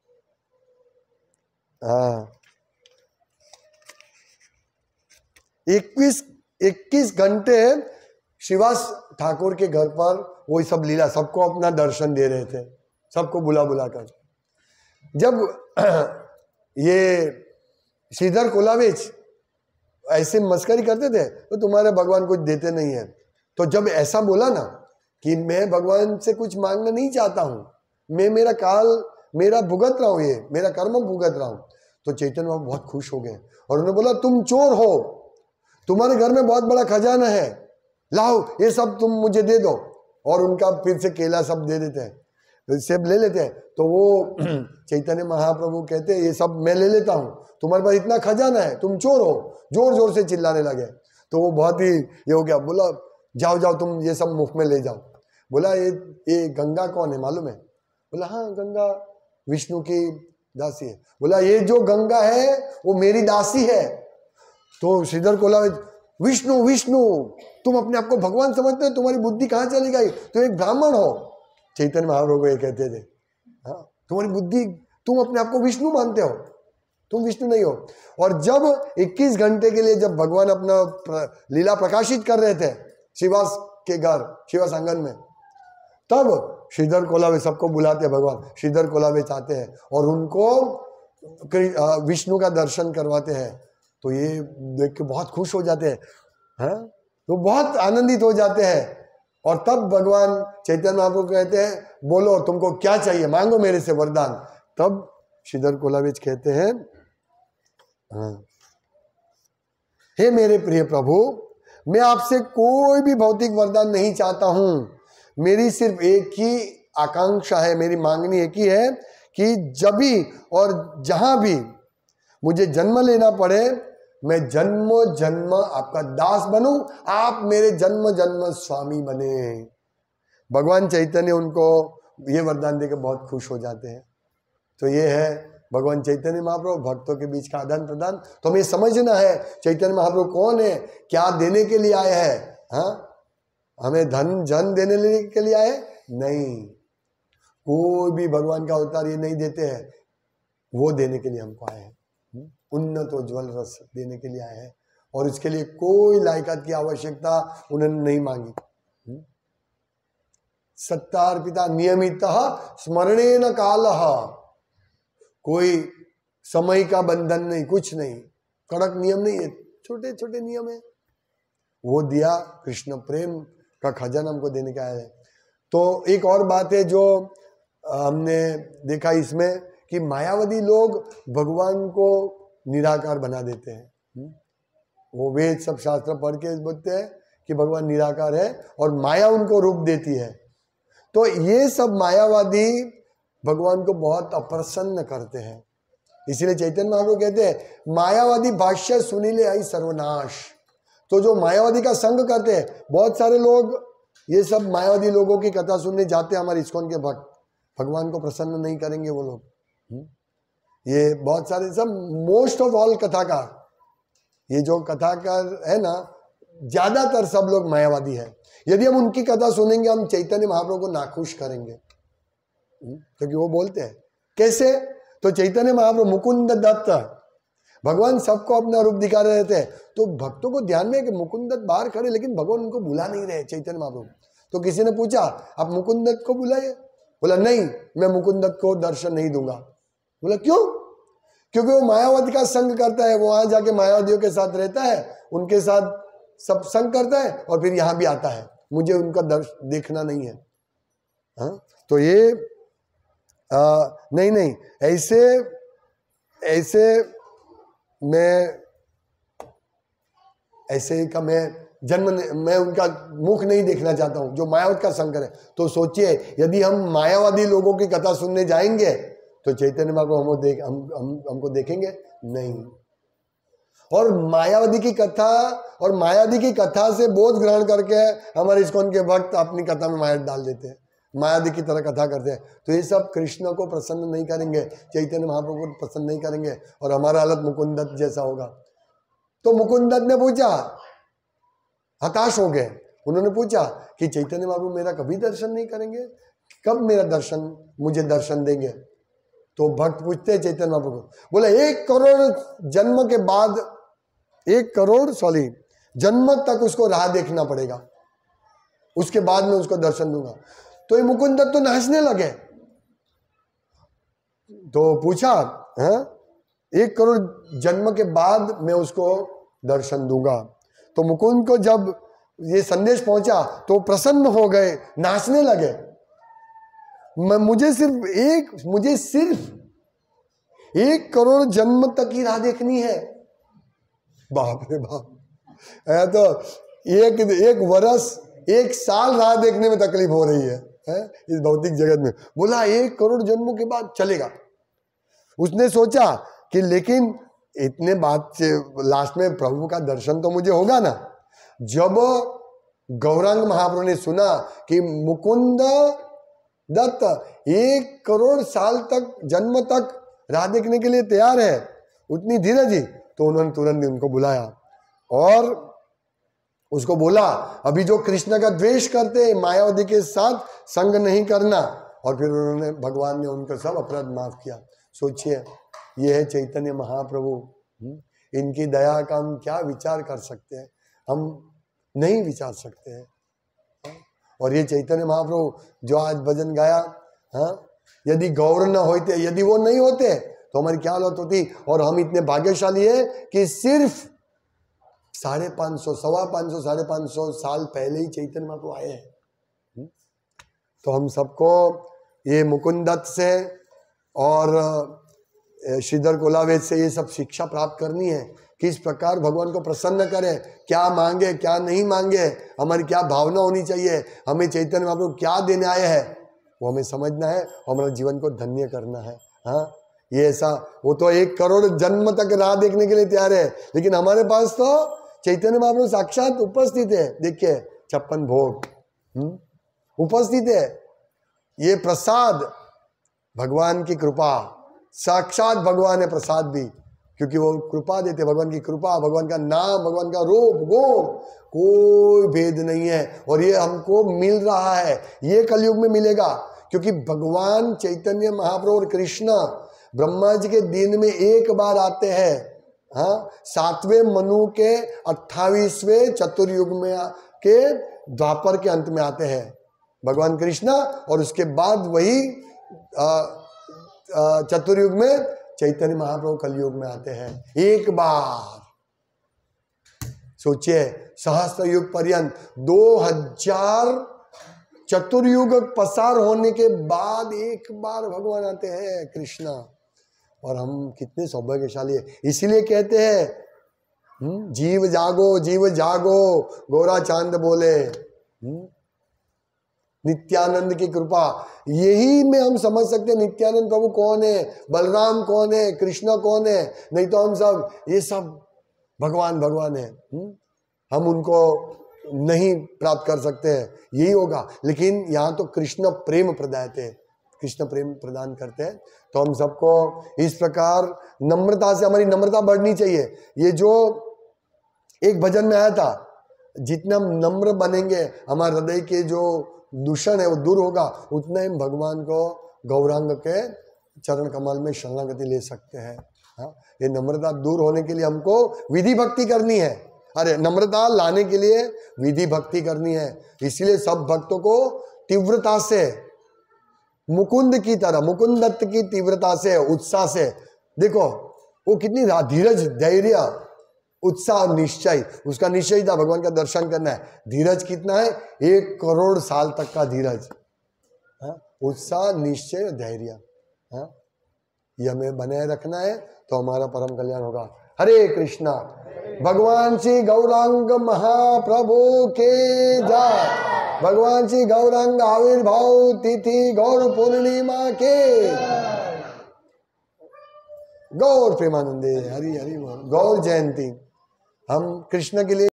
21 घंटे श्रीवास ठाकुर के घर पर वो सब लीला, सबको अपना दर्शन दे रहे थे, सबको बुला बुला कर। जब ये श्रीधर कोलावेच ऐसे मस्करी करते थे तो तुम्हारे भगवान कुछ देते नहीं है, तो जब ऐसा बोला ना कि मैं भगवान से कुछ मांगना नहीं चाहता हूं, मैं मेरा काल मेरा भुगत रहा हूं, ये मेरा कर्म भुगत रहा हूं, तो चैतन्य बाबा बहुत खुश हो गए और उन्होंने बोला तुम चोर हो, तुम्हारे घर में बहुत बड़ा खजाना है, लाओ ये सब तुम मुझे दे दो। और उनका फिर से केला सब दे देते हैं, सेब ले लेते हैं। तो वो चैतन्य महाप्रभु कहते हैं ये सब मैं ले लेता हूँ, तुम्हारे पास इतना खजाना है, तुम चोर हो, जोर जोर से चिल्लाने लगे। तो वो बहुत ही ये हो गया, बोला जाओ जाओ तुम ये सब मुफ्त में ले जाओ। बोला ये गंगा कौन है मालूम है? बोला हाँ गंगा विष्णु की दासी है। बोला ये जो गंगा है वो मेरी दासी है। तो श्रीधर कोलावेच विष्णु विष्णु, तुम अपने आप को भगवान समझते हो, तुम्हारी बुद्धि कहाँ चली गई, तुम एक ब्राह्मण हो। चैतन्य महाप्रभु को ये कहते थे, हाँ तुम्हारी बुद्धि, तुम अपने आप को विष्णु मानते हो, तुम विष्णु नहीं हो। और जब 21 घंटे के लिए जब भगवान अपना लीला प्रकाशित कर रहे थे श्रीवास के घर, श्रीवास आंगन में, तब श्रीधर कोलावेच सबको बुलाते हैं, भगवान श्रीधर कोलावेच आते हैं और उनको विष्णु का दर्शन करवाते हैं। तो ये देख के बहुत खुश हो जाते हैं, हाँ, तो बहुत आनंदित हो जाते हैं। और तब भगवान चैतन्य महाप्रभु कहते हैं, बोलो तुमको क्या चाहिए, मांगो मेरे से वरदान। तब श्रीधर कोलाविच कहते हैं, हाँ, हे मेरे प्रिय प्रभु, मैं आपसे कोई भी भौतिक वरदान नहीं चाहता हूं। मेरी सिर्फ एक ही आकांक्षा है, मेरी मांगनी एक ही है कि जब भी और जहां भी मुझे जन्म लेना पड़े, मैं जन्म जन्म आपका दास बनूं, आप मेरे जन्म जन्म स्वामी बने। भगवान चैतन्य उनको ये वरदान देकर बहुत खुश हो जाते हैं। तो ये है भगवान चैतन्य महाप्रभु, भक्तों के बीच का आदान प्रदान। तो हमें समझना है चैतन्य महाप्रभु कौन है, क्या देने के लिए आए हैं। हाँ, हमें धन जन देने के लिए आए नहीं, कोई भी भगवान का अवतार ये नहीं देते हैं, वो देने के लिए हमको आए हैं। उन्नत उज्ज्वल रस देने के लिए आए हैं, और इसके लिए कोई लायकात की आवश्यकता उन्होंने नहीं मांगी। सत्तार्पिता नियमितः स्मरणेन कालः, कोई समय का बंधन नहीं, कुछ नहीं, कड़क नियम नहीं है, छोटे छोटे नियम है। वो दिया कृष्ण प्रेम का खजाना हमको देने का है। तो एक और बात है जो हमने देखा इसमें, कि मायावादी लोग भगवान को निराकार बना देते हैं। वो वेद सब शास्त्र पढ़ के बोलते हैं कि भगवान निराकार है, और माया उनको रूप देती है। तो ये सब मायावादी भगवान को बहुत अप्रसन्न करते हैं। इसीलिए चैतन्य महाप्रभु कहते हैं, मायावादी भाष्य सुनीले आई सर्वनाश। तो जो मायावादी का संग करते हैं, बहुत सारे लोग ये सब मायावादी लोगों की कथा सुनने जाते हैं, हमारे इस्कॉन के भक्त, भगवान को प्रसन्न नहीं करेंगे वो लोग। ये बहुत सारे सब, मोस्ट ऑफ ऑल कथाकार, ये जो कथाकार है ना, ज्यादातर सब लोग मायावादी है। यदि हम उनकी कथा सुनेंगे, हम चैतन्य महाप्रभु को नाखुश करेंगे, क्योंकि वो बोलते हैं कैसे। तो चैतन्य महाप्रभु मुकुंद दत्त, भगवान सबको अपना रूप दिखा रहे थे। तो भक्तों को ध्यान में कि मुकुंद दत्त बाहर खड़े, लेकिन भगवान उनको बुला नहीं रहे, चैतन्य महाप्रभु। तो किसी ने पूछा, आप मुकुंद दत्त को बुलाइए। बोला नहीं, मैं मुकुंद दत्त को दर्शन नहीं दूंगा। बोला क्यों? क्योंकि वो मायावती का संग करता है, वो वहां जाके मायावतियों के साथ रहता है, उनके साथ सब संग करता है, और फिर यहाँ भी आता है, मुझे उनका देखना नहीं है। हाँ, तो ये नहीं, ऐसे का मैं उनका मुख नहीं देखना चाहता हूं, जो मायावत का संग करे। तो सोचिए, यदि हम मायावादी लोगों की कथा सुनने जाएंगे, तो चैतन्य महाप्रभु हमको देखेंगे नहीं। और मायावादी की कथा और मायावादी की कथा से बोध ग्रहण करके हमारे इस्कॉन के भक्त अपनी कथा में माया डाल देते हैं, मायावादी की तरह कथा करते हैं। तो ये सब कृष्ण को प्रसन्न नहीं करेंगे, चैतन्य महाप्रभु को प्रसन्न नहीं करेंगे, और हमारा हालत मुकुंद दत्त जैसा होगा। तो मुकुंद दत्त ने पूछा, हताश हो गए, उन्होंने पूछा कि चैतन्य महाप्रभु मेरा कभी दर्शन नहीं करेंगे, कब मुझे दर्शन देंगे? तो भक्त पूछते हैं चैतन्य महाप्रभु, बोले 1 करोड़ जन्म के बाद, 1 करोड़ जन्म तक उसको राह देखना पड़ेगा, उसके बाद में उसको दर्शन दूंगा। तो ये मुकुंद दत्त तो नाचने लगे। तो पूछा, 1 करोड़ जन्म के बाद मैं उसको दर्शन दूंगा। तो मुकुंद को जब ये संदेश पहुंचा तो प्रसन्न हो गए, नाचने लगे। मुझे सिर्फ 1 करोड़ जन्म तक की राह देखनी है। बाप रे बाप, तो एक वर्ष 1 साल राह देखने में तकलीफ हो रही है इस भौतिक जगत में। बोला 1 करोड़ जन्मों के बाद चलेगा। उसने सोचा कि लेकिन इतने बात से लास्ट में प्रभु का दर्शन तो मुझे होगा ना। जब गौरांग महाप्रभु ने सुना कि मुकुंद दत्त 1 करोड़ साल तक जन्म तक राह देखने के लिए तैयार है, उतनी धीरज ही, तो उन्होंने तुरंत उनको बुलाया और उसको बोला, अभी जो कृष्ण का द्वेष करते मायावती के साथ संग नहीं करना। और फिर उन्होंने, भगवान ने उनका सब अपराध माफ किया। सोचिए, ये है चैतन्य महाप्रभु। इनकी दया का हम क्या विचार कर सकते हैं? हम नहीं विचार सकते हैं। और ये चैतन्य महाप्रभु जो आज भजन गाया, यदि गौर न होते, यदि वो नहीं होते तो हमारी क्या हालत होती। और हम इतने भाग्यशाली है कि सिर्फ 550, 550, 550 साल पहले ही चैतन्य महाप्रभु आए हैं। तो हम सबको ये मुकुंद दत्त से और श्रीधर कोलावेद से ये सब शिक्षा प्राप्त करनी है, किस प्रकार भगवान को प्रसन्न करें, क्या मांगे क्या नहीं मांगे, हमारी क्या भावना होनी चाहिए, हमें चैतन्य महाप्रभु क्या देने आए हैं, वो हमें समझना है और हमारे जीवन को धन्य करना है। हाँ, ये ऐसा, वो तो 1 करोड़ जन्म तक राह देखने के लिए तैयार है, लेकिन हमारे पास तो चैतन्य महाप्रभु साक्षात उपस्थित है। देखिए 56 भोग उपस्थित है। ये प्रसाद भगवान की कृपा, साक्षात भगवान है प्रसाद भी, क्योंकि वो कृपा देते। भगवान की कृपा, भगवान का नाम, भगवान का रूप गुण, कोई भेद नहीं है। और ये हमको मिल रहा है, ये कलयुग में मिलेगा, क्योंकि भगवान चैतन्य महाप्रभु और कृष्ण ब्रह्मा जी के दिन में एक बार आते हैं। हाँ, 7वें मनु के 28वें चतुर्युग में के द्वापर के अंत में आते हैं भगवान कृष्ण, और उसके बाद वही चतुर्युग में चैतन्य महाप्रभु कलयुग में आते हैं एक बार। सोचिए, सहस्त्र युग पर्यंत 2000 चतुर्युग पसार होने के बाद एक बार भगवान आते हैं कृष्ण, और हम कितने सौभाग्यशाली है। इसीलिए कहते हैं जीव जागो जीव जागो, गोरा चांद बोले। नित्यानंद की कृपा, यही में हम समझ सकते हैं नित्यानंद प्रभु कौन है, बलराम कौन है, कृष्ण कौन है। नहीं तो हम सब ये सब भगवान भगवान है, हम उनको नहीं प्राप्त कर सकते हैं। यही होगा, लेकिन यहाँ तो कृष्ण प्रेम प्रदाते, कृष्ण प्रेम प्रदान करते हैं। तो हम सबको इस प्रकार नम्रता से, हमारी नम्रता बढ़नी चाहिए। ये जो एक भजन में आया था, जितना हम नम्र बनेंगे, हमारे हृदय के जो दूषण है वो दूर होगा, उतना ही भगवान को गौरांग के चरण कमल में शरणागति ले सकते हैं। हाँ, ये नम्रता दूर होने के लिए हमको विधि भक्ति करनी है। अरे, नम्रता लाने के लिए विधि भक्ति करनी है। इसलिए सब भक्तों को तीव्रता से, मुकुंद की तरह, मुकुंद दत्त की तीव्रता से, उत्साह से, देखो वो कितनी धीरज, धैर्य, उत्साह और निश्चय, उसका निश्चय था भगवान का दर्शन करना है। धीरज कितना है? 1 करोड़ साल तक का धीरज। उत्साह, निश्चय, धैर्य, ये हमें बनाए रखना है, तो हमारा परम कल्याण होगा। हरे कृष्णा। भगवान श्री गौरांग महाप्रभु के जय। भगवान श्री गौरांग आविर्भाव तिथि गौर पूर्णिमा के गौर प्रेमानंदे। हरि हरि गौर जयंती। हम कृष्ण के लिए